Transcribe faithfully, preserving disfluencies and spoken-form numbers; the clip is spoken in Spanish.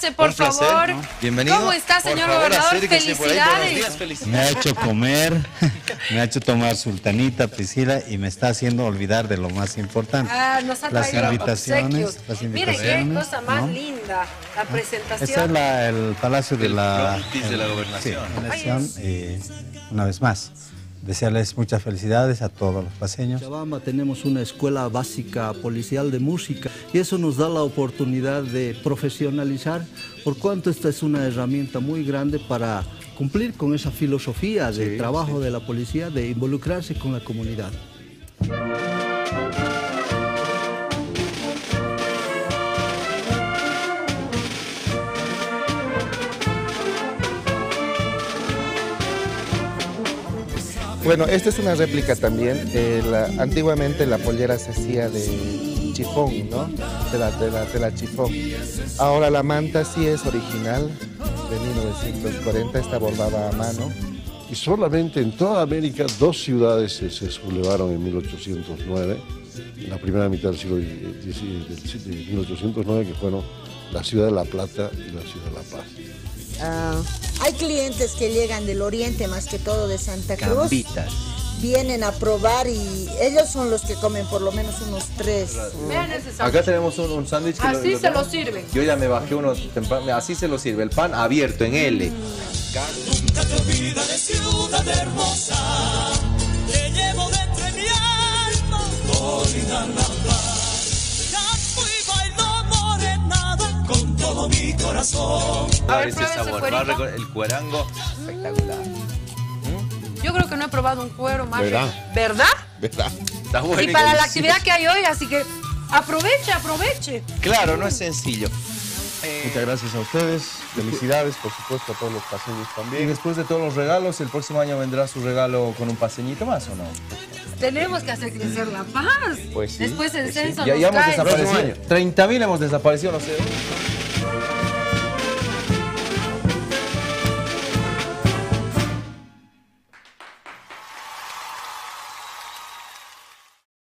sentarse, por Un placer, favor. ¿no? Bienvenido. ¿Cómo está, señor Por favor, gobernador? acérquese por ahí. Buenos Felicidades. días, felicidades. Me ha hecho comer, me ha hecho tomar sultanita, Priscila, y me está haciendo olvidar de lo más importante. Ah, nos ha las traído invitaciones, obsequios. las Mire invitaciones. qué cosa más ¿no? linda, la presentación. Este es la- el Palacio de El la, frontis de la gobernación. Sí, elección, eh, una vez más. Desearles muchas felicidades a todos los paseños. En Chabamba tenemos una escuela básica policial de música y eso nos da la oportunidad de profesionalizar, por cuanto esta es una herramienta muy grande para cumplir con esa filosofía de Sí, trabajo sí. de la policía, de involucrarse con la comunidad. Bueno, esta es una réplica también. Eh, la- antiguamente la pollera se hacía de chifón, ¿no? De la, de, la, de la chifón. Ahora la manta sí es original, de mil novecientos cuarenta, está bordada a mano. Y solamente en toda América dos ciudades se, se sublevaron en mil ochocientos nueve, en la primera mitad del siglo diez, de mil ochocientos nueve, que fueron la ciudad de La Plata y la ciudad de La Paz. Ah, hay clientes que llegan del oriente, más que todo de Santa Cruz. Cambitas. Vienen a probar y ellos son los que comen por lo menos unos tres. Vean ese sándwich. Acá tenemos un, un sándwich que Así se lo sirven. Yo ya me bajé uno temprano, así se lo sirve, el pan abierto en L. Nunca te olvides de ciudad hermosa, te llevo dentro de mi alma, Florida la paz. Ya fui bailó morenada con todo mi corazón. A ver, ese pruebe ese sabor, cuerito. va a recor- el cuerango, espectacular. Yo creo que no he probado un cuero más. ¿Verdad? ¿Verdad? ¿Verdad? Está bueno Y y para la delicioso. actividad que hay hoy, así que aproveche, aproveche. Claro, no es sencillo. Muchas gracias a ustedes, felicidades por supuesto a todos los paseños Y también. después de todos los regalos, ¿el próximo año vendrá su regalo con un paseñito más o no? Tenemos que hacer crecer la paz. Pues sí, Después el pues sí. censo Ya, nos ya hemos cae. desaparecido. treinta mil hemos desaparecido, no sé.